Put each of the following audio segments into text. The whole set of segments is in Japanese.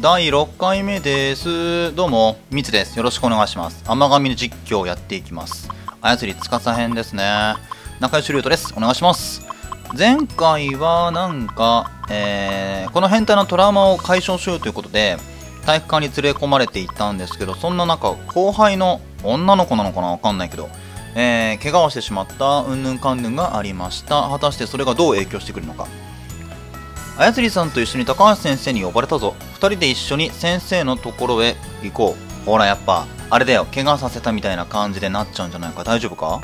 第6回目です。どうも、みつです。よろしくお願いします。甘神の実況をやっていきます。操り司編ですね。仲良しルートです。お願いします。前回はなんか、この変態のトラウマを解消しようということで、体育館に連れ込まれていたんですけど、そんな中、後輩の女の子なのかなわかんないけど、怪我をしてしまったうんぬんかんぬんがありました。果たしてそれがどう影響してくるのか。操りさんと一緒に高橋先生に呼ばれたぞ。2人で一緒に先生のところへ行こう。ほらやっぱあれだよ、怪我させたみたいな感じでなっちゃうんじゃないか。大丈夫か？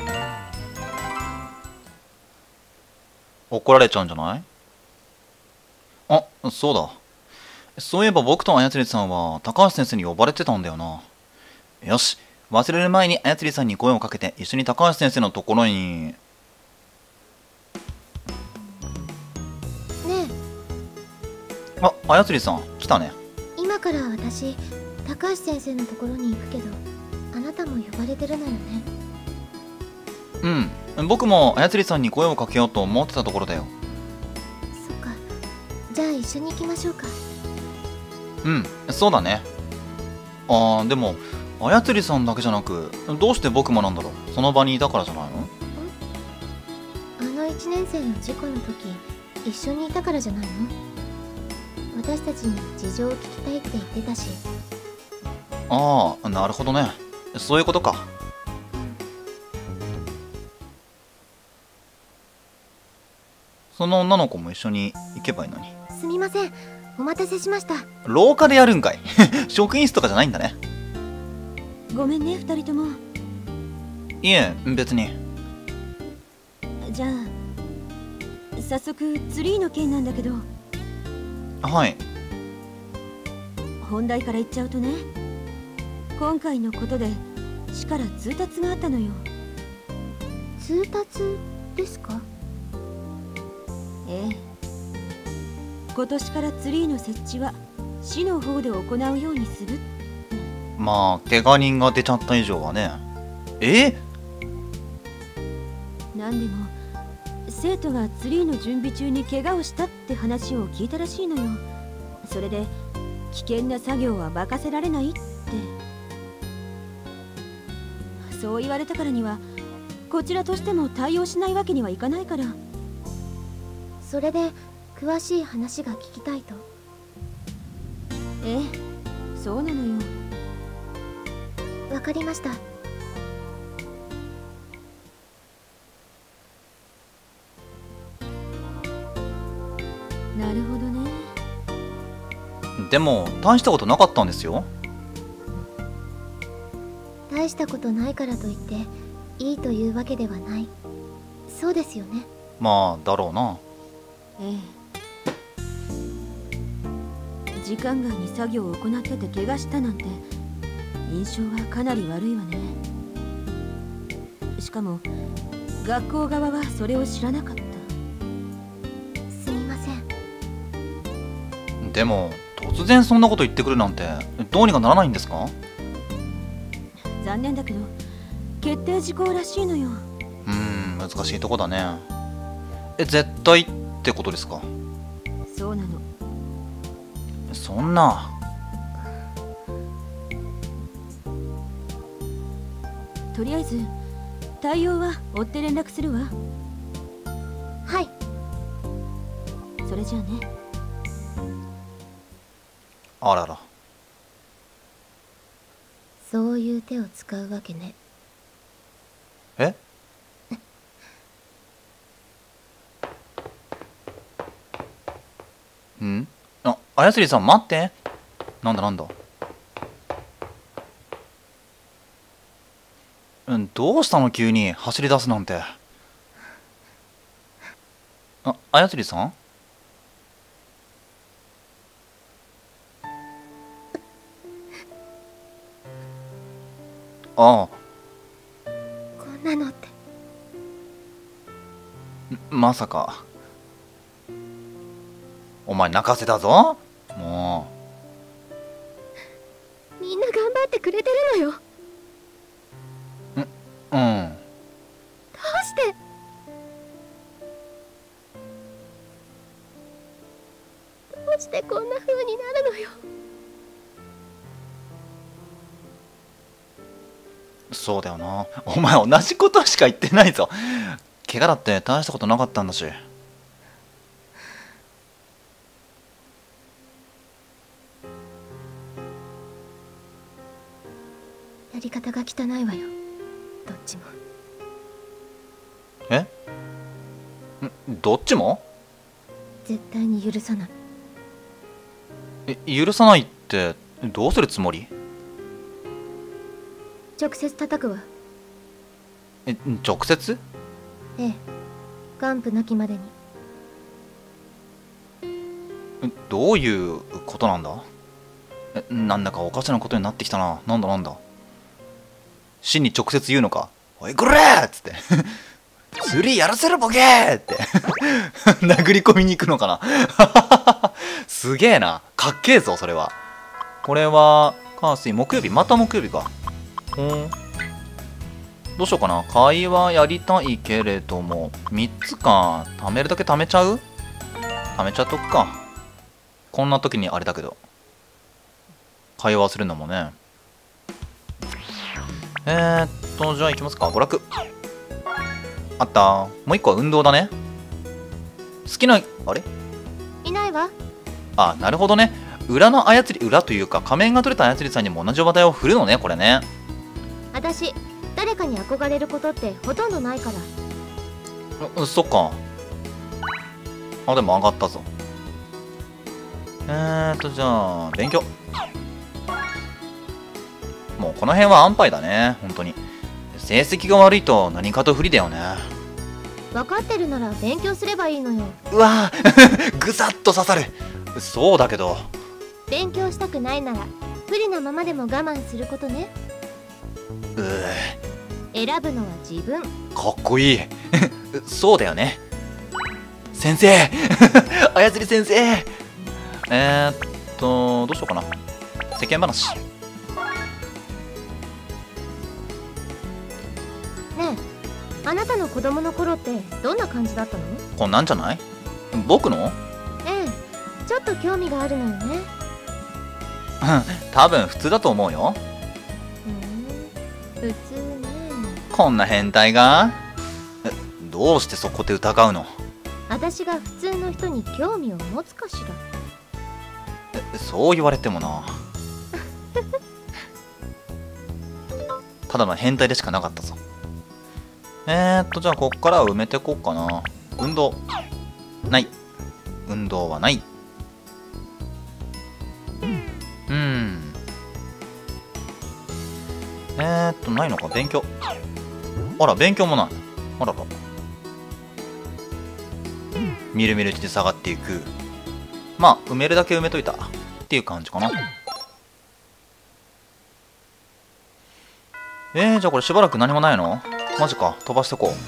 怒られちゃうんじゃない？あ、そうだ。そういえば僕と操りさんは高橋先生に呼ばれてたんだよな。よし、忘れる前に操りさんに声をかけて一緒に高橋先生のところに。 ねあ、操りさん来たね。 え、今から私高橋先生のところに行くけど、あなたも呼ばれてるのよね。 うん、僕も操りさんに声をかけようと思ってたところだよ。 そっか、じゃあ一緒に行きましょうか。 うん、そうだね。でも操りさんだけじゃなく、どうして僕もなんだろう。その場にいたからじゃないの？ あの1年生の事故の時一緒にいたからじゃないの？私たちに事情を聞きたいって言ってたし。 ああ、なるほどね。そういうことか。その女の子も一緒に行けばいいのに。 すみません、お待たせしました。 廊下でやるんかい。職員室とかじゃないんだね。 ごめんね、二人とも。 いえ、別に。 じゃあ早速ツリーの件なんだけど、 はい。 本題から言っちゃうとね、今回のことで市から通達があったのよ。 通達ですか？ ええ、今年からツリーの設置は市の方で行うようにする。 まあ怪我人が出ちゃった以上はね。 なんでも生徒がツリーの準備中に怪我をしたって話を聞いたらしいのよ。それで危険な作業は任せられないって。そう言われたからにはこちらとしても対応しないわけにはいかないから。 それで詳しい話が聞きたいと？ ええ、そうなのよ。 わかりました。 なるほどね。 でも大したことなかったんですよ。 大したことないからといっていいというわけではない。そうですよね。 まあだろうな。 ええ、時間外に作業を行ってて怪我したなんて印象はかなり悪いわね。しかも学校側はそれを知らなかった。 すみません。 でも突然そんなこと言ってくるなんてどうにかならないんですか？ 残念だけど決定事項らしいのよ。 難しいとこだね。絶対ってことですか？ そうなの。 そんな。 とりあえず対応は追って連絡するわ。 はい。 それじゃあね。 あらら。 そういう手を使うわけね。 え？操りさん待って。なんだなんだ。どうしたの急に走り出すなんて。操りさん？ああ。 こんなのって。 まさか。お前泣かせたぞ。もみんな頑張ってくれてるのよ。 う。 どうしてどうしてこんな風になるのよ。 そうだよな。お前同じことしか言ってないぞ。怪我だって大したことなかったんだし。 やり方が汚いわよ、どっちも。 え？どっちも？ 絶対に許さない。 許さないってどうするつもり？ 直接叩くわ。 直接？ ええ、完膚なきまでに。 どういうことなんだ？なんだかおかしなことになってきたな。なんだ真に直接言うのか？おいこれーっつって釣りやらせろボケーって殴り込みに行くのかなすげえな。かっけえぞそれは。これは火水木曜日、また木曜日か。どうしようかな。会話やりたいけれども3つか。貯めるだけ貯めちゃう？貯めちゃっとくか。こんな時にあれだけど会話するのもね。じゃあ行きますか。娯楽あった。もう一個は運動だね。好きなあれいないわ。 あ、なるほどね。裏の操り、裏というか仮面が取れた操りさんにも同じ話題を振るのね、これね。 私誰かに憧れることってほとんどないから。 そっか。あ、でも上がったぞ。じゃあ勉強。もうこの辺は安牌だね、本当に。成績が悪いと何かと不利だよね。 分かってるなら勉強すればいいのよ。 うわぐさっと刺さる。そうだけど勉強したくないなら不利なままでも我慢することね。選ぶのは自分。 かっこいいそうだよね先生操り先生。どうしようかな。世間話。 ねえ、あなたの子供の頃ってどんな感じだったの？ こんなんじゃない？僕の？ ええ、ちょっと興味があるのよね。 多分普通だと思うよ。 普通ね。 こんな変態が？どうしてそこで疑うの？ 私が普通の人に興味を持つかしら。 そう言われてもなただの変態でしかなかったぞ。じゃあこっからは埋めてこうかな。運動ない。運動はない。ないのか。勉強。あら、勉強もない。あらら。みるみるうちに下がっていく。まあ埋めるだけ埋めといたっていう感じかな。じゃあこれしばらく何もないの？マジか。飛ばしてこ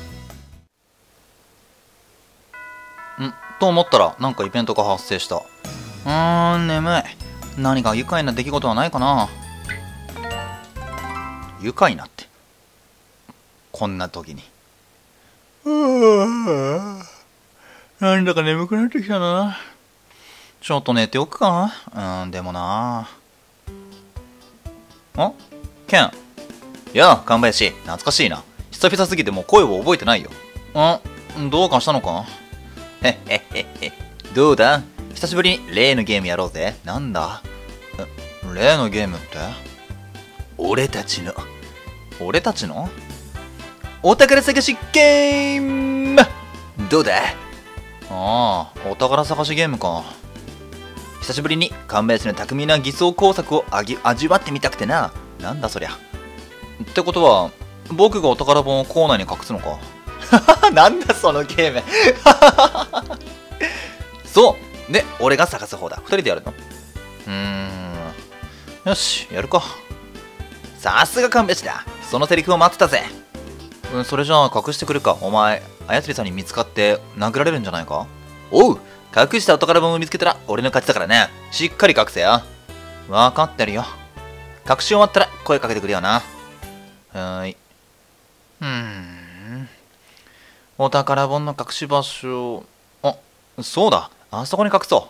う。と思ったらなんかイベントが発生した。眠い。何か愉快な出来事はないかな。愉快なってこんな時に。なんだか眠くなってきたな。ちょっと寝ておくか。でもな。ケン。やあ、神林。懐かしいな。久々すぎてもう声を覚えてないよ。どうかしたのか？へへへへ。どうだ？久しぶりに例のゲームやろうぜ。なんだ？例のゲームって？俺たちのお宝探しゲーム。どうだ？ああ、お宝探しゲームか。久しぶりに神林の巧みな偽装工作を味わってみたくてな。なんだそりゃ。ってことは僕がお宝本をコーナーに隠すのか。なんだそのゲーム。そうで、俺が探す方だ。2人でやるの？よし、やるか。さすが神林だ。そのセリフを待ってたぜ。それじゃあ隠してくるか。お前操りさんに見つかって殴られるんじゃないか？おう、隠したお宝本を見つけたら俺の勝ちだからね。しっかり隠せよ。分かってるよ。隠し終わったら声かけてくれよな。はーい。お宝本の隠し場所。そうだ。あそこに隠そう。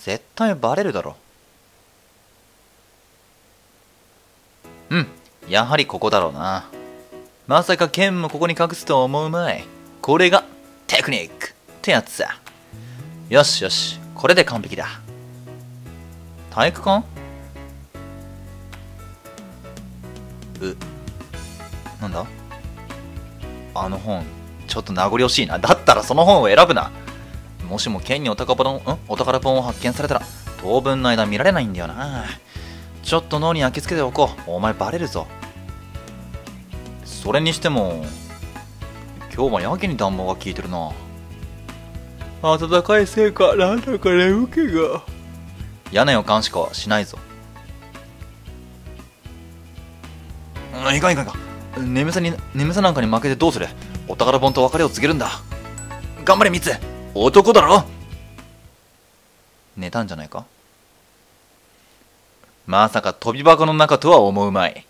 絶対バレるだろ。 やはりここだろうな。まさか剣もここに隠すとは思うまい。これがテクニックってやつさ。よしよし、これで完璧だ。体育館？なんだ？あの本、ちょっと名残惜しいな。だったらその本を選ぶな。もしも剣にお宝本を発見されたら、当分の間見られないんだよな。ちょっと脳に焼き付けておこう。お前バレるぞ。それにしても、今日はやけに暖房が効いてるな。暖かいせいか、なんだか眠気が。屋根を監視かはしないぞ。いかんいかんいかん。眠さなんかに負けてどうする。お宝本と別れを告げるんだ。頑張れミツ、男だろ。寝たんじゃないか。まさか飛び箱の中とは思うまい。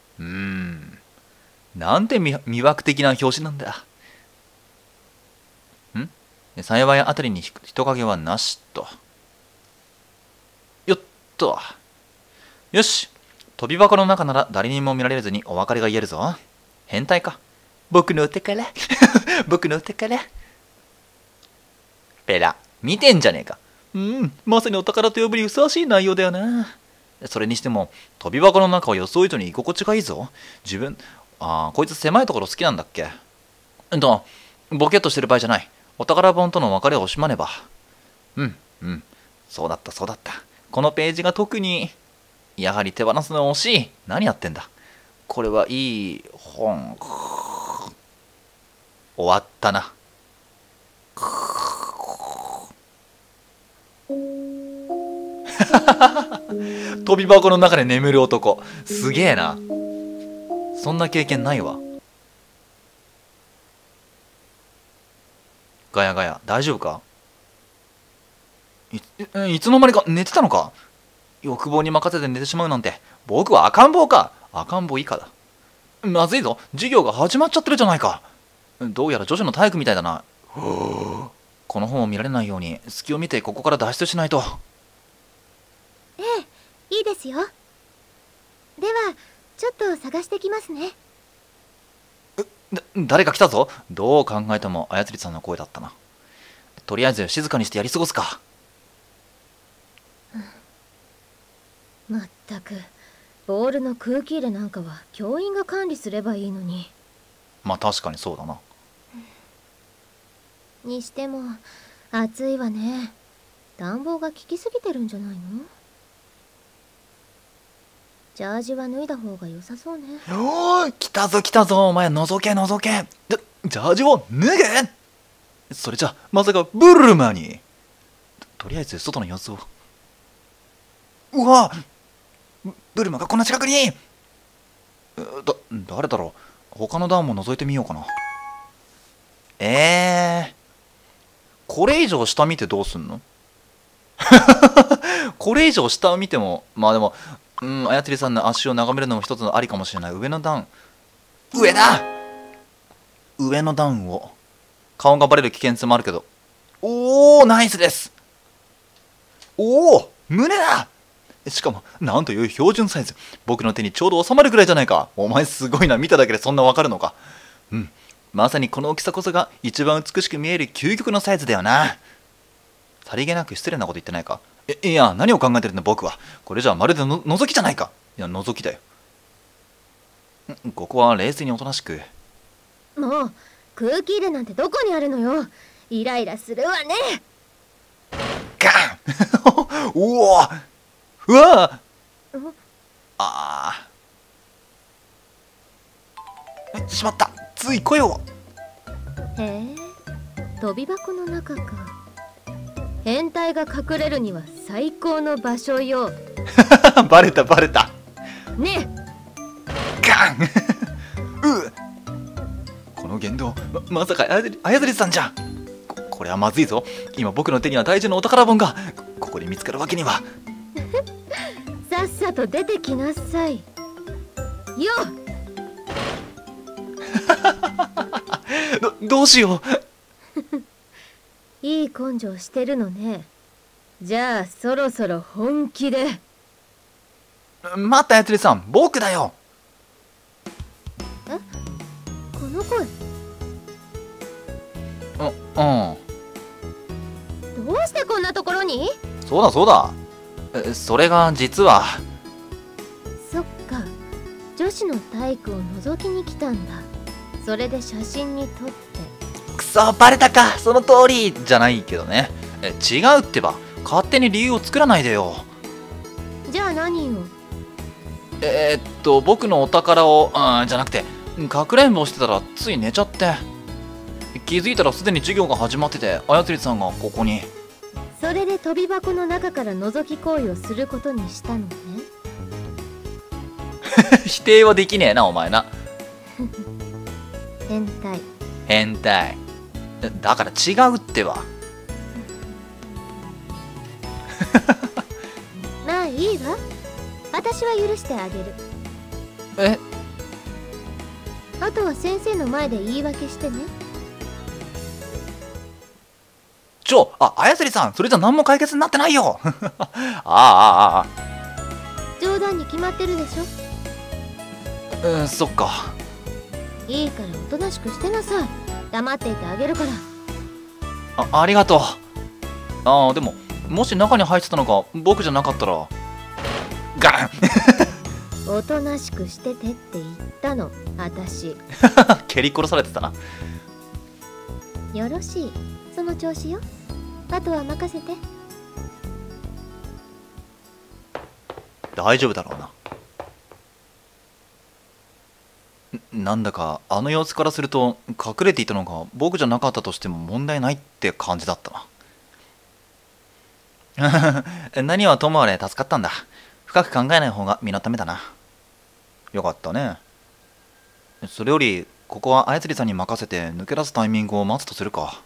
なんて魅惑的な表紙なんだ。幸いあたりに人影はなしと。よっと。よし、飛び箱の中なら誰にも見られずにお別れが言えるぞ。変態か。僕の手から僕の手からペラ、見てんじゃねえか。まさにお宝と呼ぶにふさわしい内容だよな。それにしても飛び箱の中は予想以上に居心地がいいぞ。こいつ狭いところ好きなんだっけ。ボケっとしてる場合じゃない。お宝本との別れを惜しまねば。そうだったそうだった。このページが特に。やはり手放すの惜しい。何やってんだ。これはいい本。終わったな。飛び箱の中で眠る男。すげえな。そんな経験ないわ。ガヤガヤ、大丈夫か？いつの間にか寝てたのか？欲望に任せて寝てしまうなんて、僕は赤ん坊か。赤ん坊以下だ。まずいぞ、授業が始まっちゃってるじゃないか。どうやら女子の体育みたいだな。この本を見られないように隙を見てここから脱出しないと。 ええ、いいですよ。ではちょっと探してきますね。 誰か来たぞ。どう考えてもあやつりさんの声だったな。とりあえず静かにしてやり過ごすか。 まったく、ボールの空気入れなんかは教員が管理すればいいのに。 まあ確かにそうだな。 にしても暑いわね。暖房が効きすぎてるんじゃないの？ジャージは脱いだ方が良さそうね。 おー、来たぞ来たぞ。お前覗け覗け。ジャージを脱げ。それじゃまさかブルマに。とりあえず外の様子を。うわ、ブルマがこんな近くに。誰だろう。他の段も覗いてみようかな。これ以上下見てどうすんの？これ以上下を見ても、まあでも、あやつりさんの足を眺めるのも一つのありかもしれない。上の段。上だ！上の段を。顔がバレる危険性もあるけど。おー、ナイスです！おお、胸だ！しかも、なんという標準サイズ。僕の手にちょうど収まるくらいじゃないか。お前すごいな。見ただけでそんなわかるのか。まさにこの大きさこそが一番美しく見える究極のサイズだよな。さりげなく失礼なこと言ってないか。いや、何を考えてるんだ僕は。これじゃまるで覗きじゃないか。いや、覗きだよ。ここは冷静におとなしく。 もう空気入れなんてどこにあるのよ。イライラするわね。 ガンうわうわしまった。つい声を。 へえ、飛び箱の中か。変態が隠れるには最高の場所よ。 バレたバレた。 ねガンこの言動、まさかあやずりさんじゃん。これはまずいぞ。今僕の手には大事なお宝本が。ここで見つかるわけには。 さっさと出てきなさいよ。 どうしよう。いい根性してるのね。じゃあそろそろ本気で。 待ったやつりさん、僕だよ。 こい。 うん。 どうしてこんなところに？ そうだそうだ。それが実は。 そっか、女子の体育を覗きに来たんだ。それで写真に撮って。 くそ、バレたか。その通りじゃないけどね。違うってば。勝手に理由を作らないでよ。 じゃあ何を？ 僕のお宝を、じゃなくて、かくれんぼしてたらつい寝ちゃって。気づいたらすでに授業が始まってて、あやつりさんがここに。 それで飛び箱の中から覗き行為をすることにしたのね。 否定はできねえな、お前な。 変態。 変態。だから違うってば。 まあいいわ。私は許してあげる。あとは先生の前で言い訳してね。 あやつりさん、それじゃ何も解決になってないよ。ああ。 冗談に決まってるでしょ。 そっか。 いいからおとなしくしてなさい。黙っていてあげるから。 ありがとう。でももし中に入ってたのが僕じゃなかったらガン。 おとなしくしててって言ったの、私。 蹴り殺されてたな。 よろしい、その調子よ。あとは任せて。 大丈夫だろうな。なんだかあの様子からすると隠れていたのが僕じゃなかったとしても問題ないって感じだったな。何はともあれ助かったんだ。深く考えない方が身のためだな。よかったね。それよりここはあやつりさんに任せて抜け出すタイミングを待つとするか。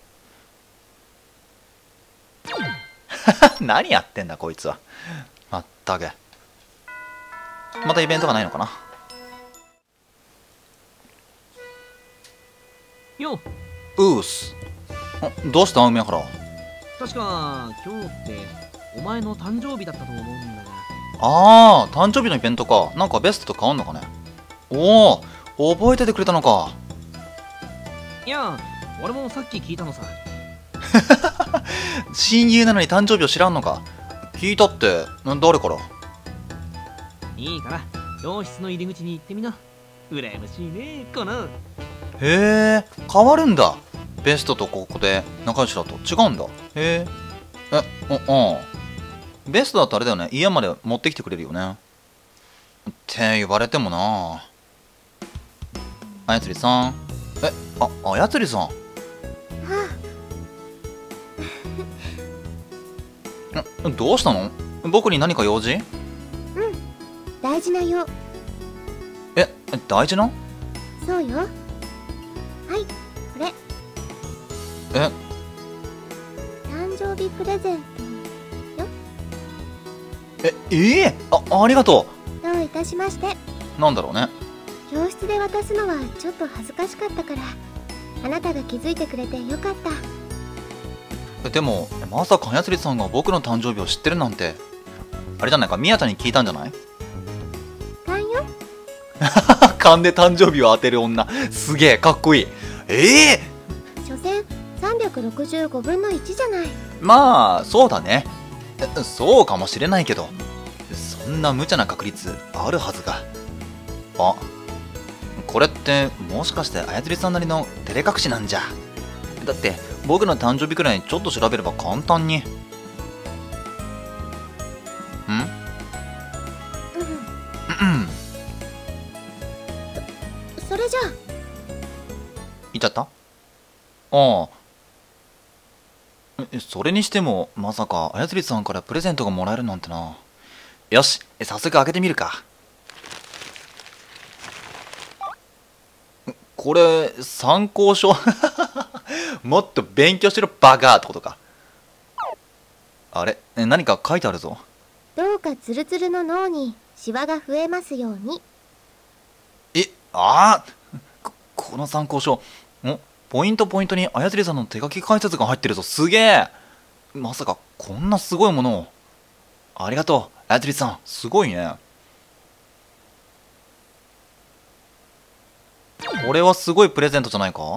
何やってんだこいつは。まったく。またイベントがないのかな。 よっ。 うーす。どうした梅原。 確か今日ってお前の誕生日だったと思うんだが。 ああ、誕生日のイベントか。なんかベストと変わんのかね。おお、覚えててくれたのか。 いや、俺もさっき聞いたのさ。 親友なのに誕生日を知らんのか。聞いたって誰から。 いいから教室の入り口に行ってみな。羨ましいねこの。 へえ、変わるんだ。ベストとここで仲良しだと違うんだ。へえ。ベストだとあれだよね。家まで持ってきてくれるよね。って言われてもな。あやつりさん。あやつりさん。 はどうしたの？僕に何か用事？ 大事なよ。 大事な？ そうよ。はい、これ。誕生日プレゼント。 ありがとどういたしまして。 う。なんだろうね。 教室で渡すのはちょっと恥ずかしかったから、あなたが気づいてくれてよかった。 でもまさかあやつりさんが僕の誕生日を知ってるなんて。あれじゃないか、宮田に聞いたんじゃない？ 勘よ。 勘で誕生日を当てる女、すげえかっこいい。 所詮365分の1じゃない。 まあそうだね。そうかもしれないけど、そんな無茶な確率あるはずが。これってもしかしてあやつりさんなりの照れ隠しなんじゃ。だって僕の誕生日くらいちょっと調べれば簡単に。 それじゃあ。 言っちゃった？それにしてもまさかあやつりさんからプレゼントがもらえるなんてな。よし、早速開けてみるか。これ参考書。もっと勉強しろバカってことか。あれ、何か書いてあるぞ。 どうかツルツルの脳にシワが増えますように。 この参考書、ポイントにあやつりさんの手書き解説が入ってるぞ。すげえ。まさかこんなすごいものを。ありがとうあやつりさん、すごいね。 これはすごいプレゼントじゃないか。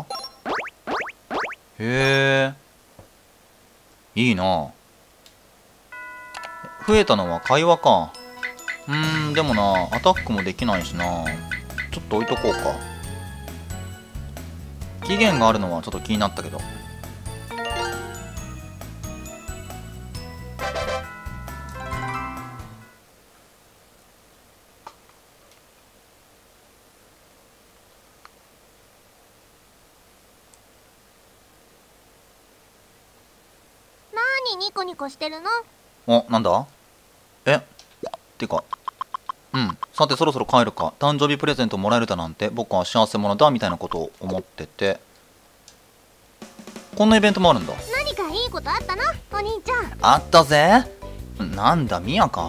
へえ、いいな。増えたのは会話か。でもな、アタックもできないしな。ちょっと置いとこうか。期限があるのはちょっと気になったけど。 何ニコニコしてるの？ お、なんだ？てか、さてそろそろ帰るか。誕生日プレゼントもらえるだなんて僕は幸せ者だみたいなことを思ってて。こんなイベントもあるんだ。 何かいいことあったの？お兄ちゃん。 あったぜ。なんだ、ミヤか。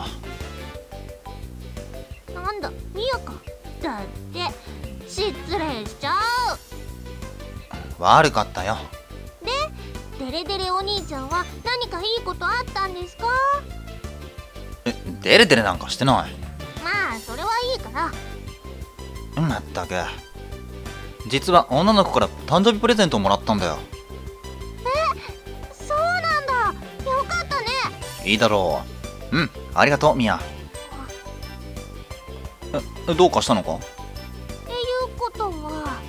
なんだ、ミヤか。だって失礼しちゃう。 悪かったよ。 で、デレデレお兄ちゃんは何かいいことあったんですか？ デレデレなんかしてない。 まあそれはいいから。 まったく。実は女の子から誕生日プレゼントをもらったんだよ。 そうなんだ。よかったね。 いいだろう。ありがとう、ミヤ。どうかしたのか？ っていうことは、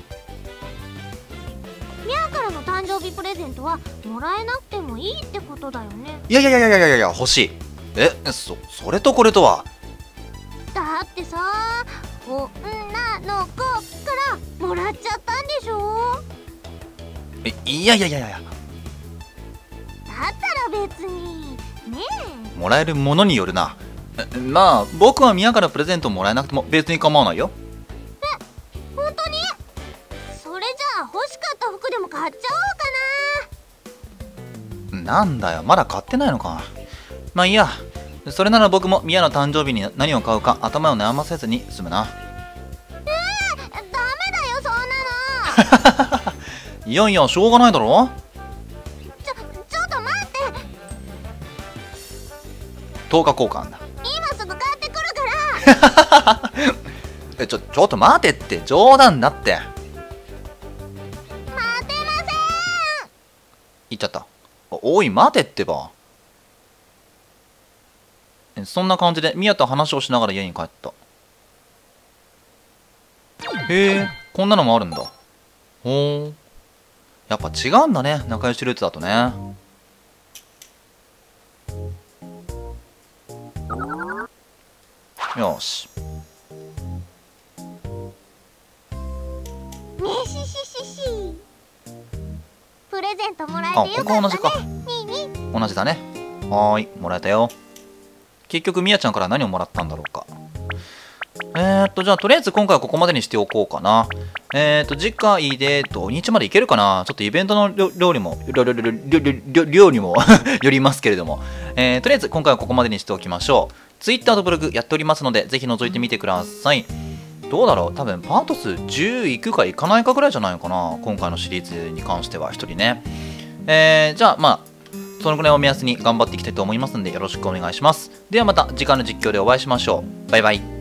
ミヤからの誕生日プレゼントはもらえなくてもいいってことだよね。 いや、欲しい。それとこれとは。 だってさ、女の子からもらっちゃったんでしょ？ いや。 だったら別にねえ。 もらえるものによるな。まあ僕はミヤからプレゼントもらえなくても別に構わないよ。 本当に？それじゃあ欲しかった服でも買っちゃおうかな。 なんだよ、まだ買ってないのか。まあいいや。それなら僕もミヤの誕生日に何を買うか頭を悩ませずに済むな。 ダメだよそんなの。 いやしょうがないだろ。 ちょっと待って。 10日交換だ。 今すぐ買ってくるから。 ちょっと待てって、冗談だって。 待てません。 言っちゃった。おい待てってば。そんな感じでミヤと話をしながら家に帰った。へえ、こんなのもあるんだ。ほう、やっぱ違うんだね、仲良しルーツだとね。よし。 ねしししし。プレゼントもらえあ、 てよここは同じか。 かったね。 同じだね。はーい、もらえたよ。結局ミヤちゃんから何をもらったんだろうか。じゃあとりあえず今回はここまでにしておこうかな。次回で土日までいけるかな。ちょっとイベントの料理もよりますけれども、とりあえず今回はここまでにしておきましょう。Twitter とブログやっておりますのでぜひ覗いてみてください。どうだろう、多分パート数10いくかいかないかぐらいじゃないかな、今回のシリーズに関しては1人ね。じゃあまあそのぐらいを目安に頑張っていきたいと思いますのでよろしくお願いします。ではまた次回の実況でお会いしましょう。バイバイ。